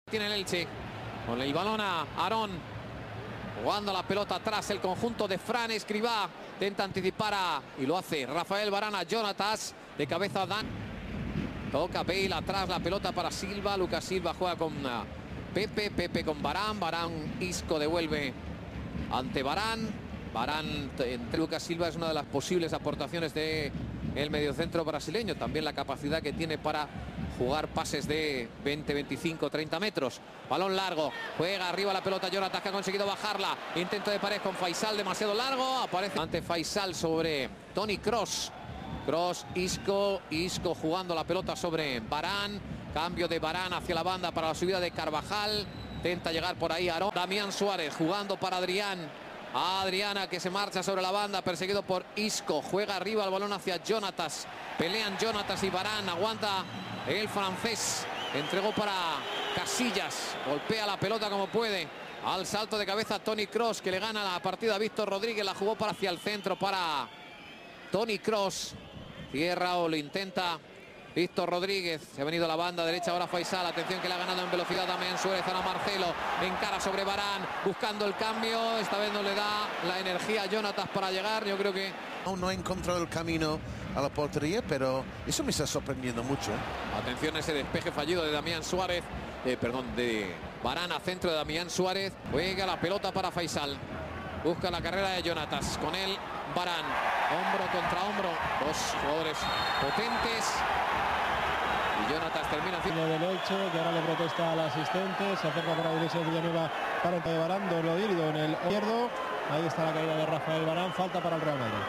Tiene el Elche con el balón a Aarón, jugando la pelota atrás el conjunto de Fran Escribá. Intenta anticipar y lo hace Rafael Varane a Jonatas, de cabeza Dan. Toca Bale atrás, la pelota para Silva. Lucas Silva juega con Pepe con Varane. Isco devuelve ante Varane. Entre Lucas Silva es una de las posibles aportaciones de el mediocentro brasileño. También la capacidad que tiene para jugar pases de 20, 25, 30 metros. Balón largo, juega arriba la pelota Jonatas, que ha conseguido bajarla. Intento de pared con Faisal, demasiado largo. Aparece ante Faisal sobre Toni Kroos. Isco jugando la pelota sobre Varane. Cambio de Varane hacia la banda para la subida de Carvajal. Intenta llegar por ahí Aarón. Damián Suárez jugando para Adriana, que se marcha sobre la banda, perseguido por Isco. Juega arriba el balón hacia Jonatas. Pelean Jonatas y Varane. Aguanta el francés. Entregó para Casillas. Golpea la pelota como puede. Al salto de cabeza Toni Kroos, que le gana la partida a Víctor Rodríguez. La jugó para hacia el centro para Toni Kroos. Cierra o lo intenta Víctor Rodríguez. Se ha venido a la banda derecha ahora Faisal. Atención, que le ha ganado en velocidad Damián Suárez. Ahora Marcelo encara sobre Varane, buscando el cambio. Esta vez no le da la energía a Jonatas para llegar. Yo creo que aún no ha encontrado el camino a la portería, pero eso me está sorprendiendo mucho. Atención a ese despeje fallido de Damián Suárez. De Varane a centro de Damián Suárez. Juega la pelota para Faisal. Busca la carrera de Jonatas. Con él Varane. Hombro contra hombro. Dos jugadores potentes. Y Jonatas termina haciendo del Elche, que ahora le protesta al asistente. Se acerca para Iglesias Villanueva para el de Varane. Lo herido en el izquierdo. Ahí está la caída de Rafael Varane. Falta para el Real Madrid.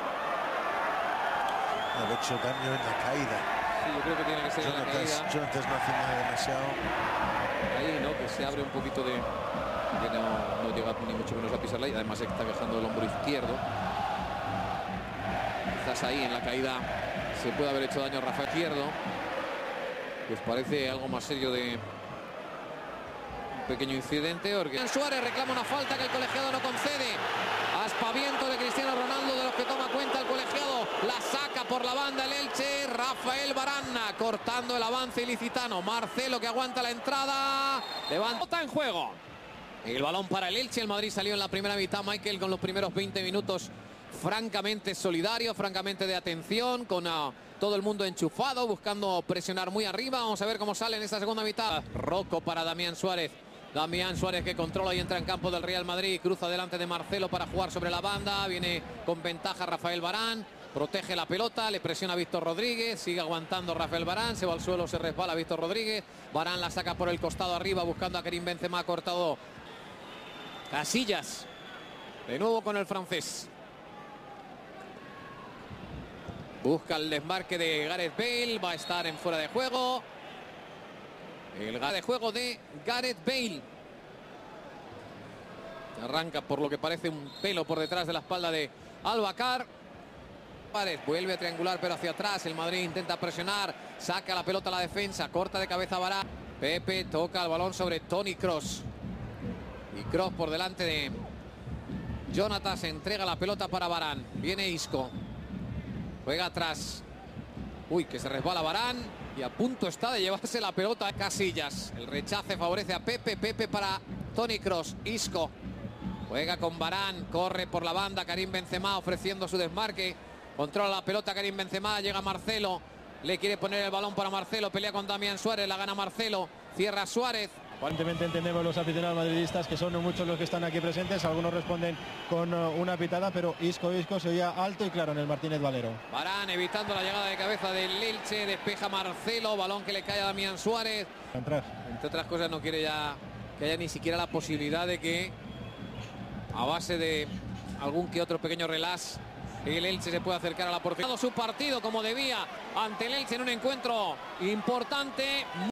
Ha hecho daño en la caída. Sí, yo creo que tiene que ser en la caída. Jonatas no hace nada demasiado. Ahí, ¿no? Que se abre un poquito de... que no llega ni mucho menos a pisarla, y además está quejando el hombro izquierdo. Quizás ahí en la caída se puede haber hecho daño a Rafael izquierdo. Pues parece algo más serio de un pequeño incidente. Porque Suárez reclama una falta que el colegiado no concede. Aspaviento de Cristiano Ronaldo, de los que toma cuenta el colegiado. La saca por la banda el Elche. Rafael Varane cortando el avance ilicitano. Marcelo, que aguanta la entrada. Levanta en juego el balón para el Elche. El Madrid salió en la primera mitad, Michael, con los primeros 20 minutos francamente solidario, francamente de atención, con todo el mundo enchufado, buscando presionar muy arriba. Vamos a ver cómo sale en esta segunda mitad. Rocco para Damián Suárez. Damián Suárez, que controla y entra en campo del Real Madrid. Cruza delante de Marcelo para jugar sobre la banda. Viene con ventaja Rafael Varane. Protege la pelota, le presiona Víctor Rodríguez. Sigue aguantando Rafael Varane. Se va al suelo, se resbala Víctor Rodríguez. Varane la saca por el costado arriba, buscando a Karim Benzema. Cortado Casillas. De nuevo con el francés. Busca el desmarque de Gareth Bale. Va a estar en fuera de juego. El de juego de Gareth Bale. Arranca por lo que parece un pelo por detrás de la espalda de Albacar. Vuelve a triangular pero hacia atrás. El Madrid intenta presionar. Saca la pelota a la defensa. Corta de cabeza Varane. Pepe toca el balón sobre Toni Kroos. Y Kroos por delante de Jonatas. Entrega la pelota para Varane. Viene Isco. Juega atrás. Uy, que se resbala Varane. Y a punto está de llevarse la pelota a Casillas. El rechace favorece a Pepe. Pepe para Toni Kroos. Isco. Juega con Varane. Corre por la banda Karim Benzema ofreciendo su desmarque. Controla la pelota Karim Benzema. Llega Marcelo. Le quiere poner el balón para Marcelo. Pelea con Damián Suárez. La gana Marcelo. Cierra Suárez. Aparentemente entendemos los aficionados madridistas, que son muchos los que están aquí presentes. Algunos responden con una pitada, pero Isco se oía alto y claro en el Martínez Valero. Varane evitando la llegada de cabeza del Elche. Despeja Marcelo. Balón que le cae a Damián Suárez. Entrar. Entre otras cosas, no quiere ya que haya ni siquiera la posibilidad de que, a base de algún que otro pequeño relax, el Elche se puede acercar a la portería. Su partido como debía ante el Elche en un encuentro importante.